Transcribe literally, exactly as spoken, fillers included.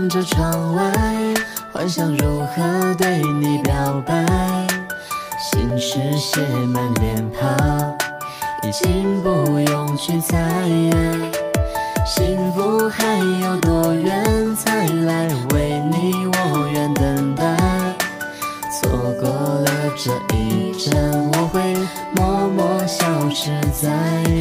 望着窗外，幻想如何对你表白。心事写满脸庞，已经不用去猜。幸福还有多远才来为你我愿等待？错过了这一站，我会默默消失在